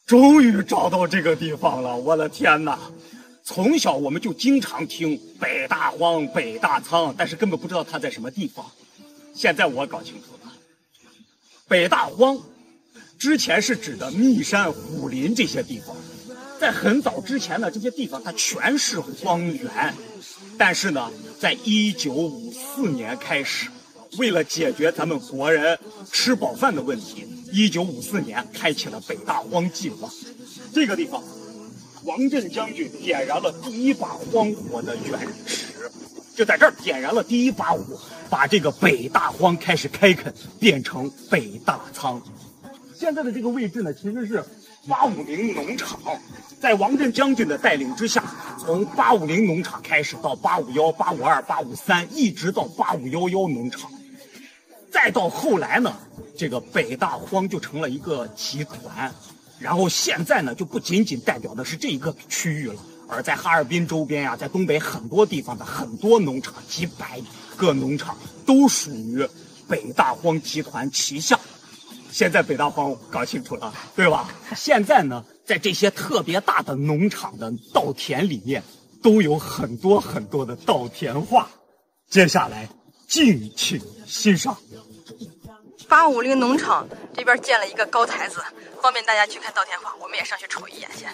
终于找到这个地方了！我的天哪！从小我们就经常听北大荒、北大仓，但是根本不知道它在什么地方。现在我搞清楚了，北大荒之前是指的密山、虎林这些地方。在很早之前呢，这些地方它全是荒原。但是呢，在1954年开始，为了解决咱们国人吃饱饭的问题，1954年开启了北大荒计划。这个地方，王震将军点燃了第一把荒火的原始，就在这儿点燃了第一把火，把这个北大荒开始开垦，变成北大仓。现在的这个位置呢，其实是850农场。在王震将军的带领之下，从850农场开始到851、852、853，一直到8511农场。再到后来呢，这个北大荒就成了一个集团，然后现在呢，就不仅仅代表的是这一个区域了，而在哈尔滨周边呀，在东北很多地方的很多农场，几百个农场都属于北大荒集团旗下。现在北大荒搞清楚了，对吧？现在呢，在这些特别大的农场的稻田里面，都有很多很多的稻田画。接下来，敬请欣赏。 850农场这边建了一个高台子，方便大家去看稻田画，我们也上去瞅一眼先。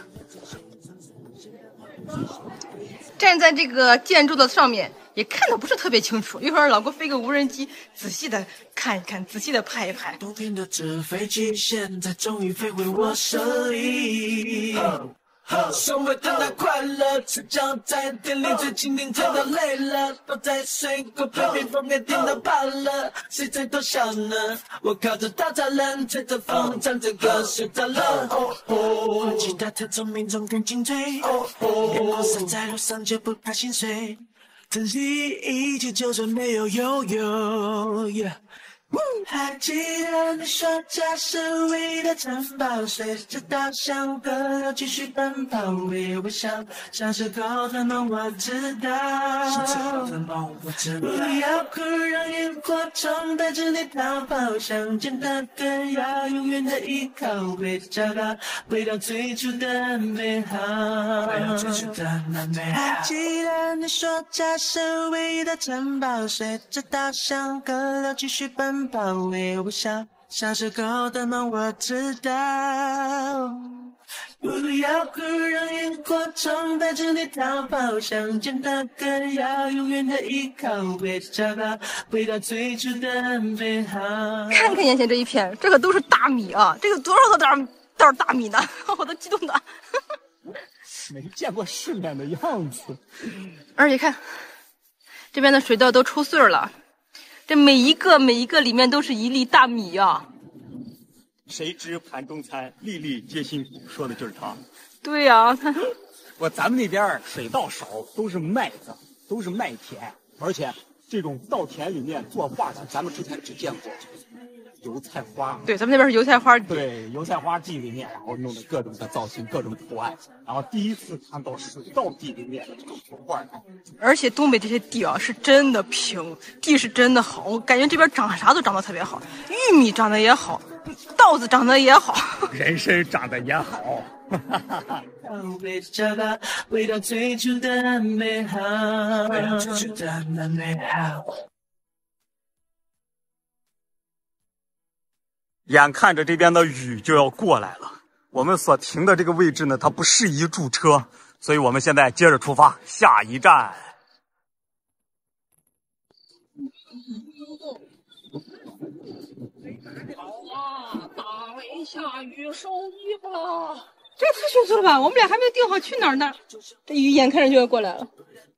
站在这个建筑的上面，也看得不是特别清楚，一会儿老郭飞个无人机，仔细的看一看，仔细的拍一拍。 冬天的纸飞机现在终于飞回我手里。所谓的那快乐，赤脚在店里最近听到累了，抱在水果旁边，封面听到怕了，谁在偷笑呢？我靠着稻草人，吹着风，唱着歌，睡着了。其他特种民众赶紧追，连光散在路上就不怕心碎，珍惜一切，就算没有拥有。还记得你说家是唯一的城堡，随着稻香河流继续奔跑，微微笑，小时候的梦我知道，不要哭，让萤火虫带着你逃跑，想见的歌要永远的依靠，会找到回到最初的美好。还记得你说家是唯一的城堡，随着稻香河流继续奔跑，微微笑，小时候的梦我知道。不要哭，让萤火虫带着你逃跑，想见的歌要永远的依靠，会找到回到最初的美好。 看看眼前这一片，这可都是大米啊！这有多少个袋大米呢？我都激动的。 没见过世面的样子。 而且看，这边的水稻都抽穗了。这每一个里面都是一粒大米啊！ 谁知盘中餐，粒粒皆辛苦，说的就是他。 对呀、 咱们那边水稻少，都是麦子，都是麦田，而且这种稻田里面作画的，咱们之前只见过油菜花。 对，咱们那边是油菜花。 对，油菜花地里面，然后弄的各种的造型，各种图案，然后第一次看到水稻地里面的这种图画。 而且东北这些地啊，是真的平，地是真的好，我感觉这边长啥都长得特别好，玉米长得也好，稻子长得也好， 人参长得也好。 会找到回到最初的美好，回到最初的美好。 眼看着这边的雨就要过来了，我们所停的这个位置呢，它不适宜驻车，所以我们现在接着出发，下一站。 好啊，大雷下雨收衣服了。 这个太迅速了吧！我们俩还没有定好去哪儿呢，这雨眼看着就要过来了。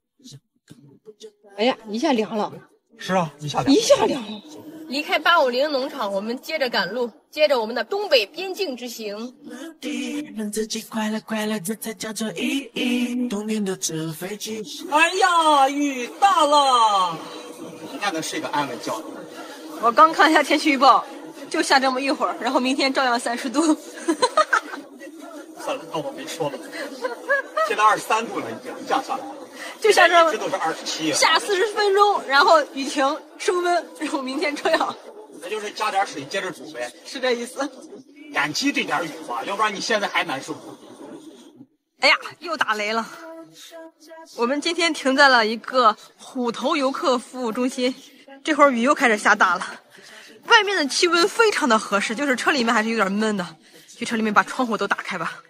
哎呀，一下凉了。 是啊，一下凉了。 离开850农场，我们接着赶路，接着我们的东北边境之行。 让自己快乐快乐，这才叫做意义。冬天的纸飞机。 哎呀，雨大了，应该能睡个安稳觉。 我刚看了一下天气预报，就下这么一会儿，然后明天照样30度。 算了，当我没说了。现在23度了，已经降下来了。 就下这么， 这都是27啊。 下40分钟，然后雨停升温，然后明天这样。 那就是加点水接着煮呗。 是这意思。 感激这点雨吧，要不然你现在还难受。 哎呀，又打雷了。我们今天停在了一个虎头游客服务中心，这会儿雨又开始下大了。外面的气温非常的合适，就是车里面还是有点闷的。去车里面把窗户都打开吧。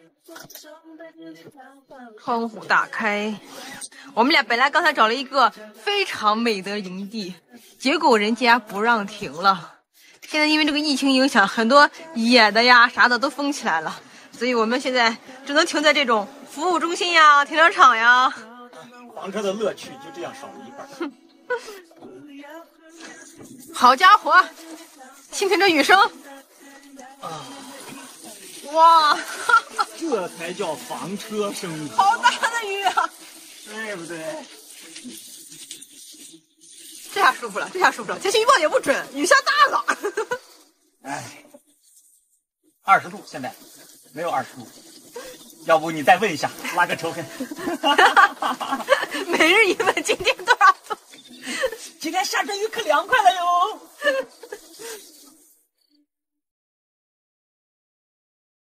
窗户打开。我们俩本来刚才找了一个非常美的营地，结果人家不让停了。现在因为这个疫情影响，很多野的呀啥的都封起来了，所以我们现在只能停在这种服务中心呀、停车场呀。 房车的乐趣就这样少了一半。 好家伙，听听这雨声啊！哇， 这才叫房车声， 好大的雨啊， 对不对？ 这下舒服了，这下舒服了。天气预报也不准，雨下大了。 哎，20度现在没有20度，要不你再问一下，拉个仇恨。 每日一问，今天多少度？ 今天下着雨可凉快了哟。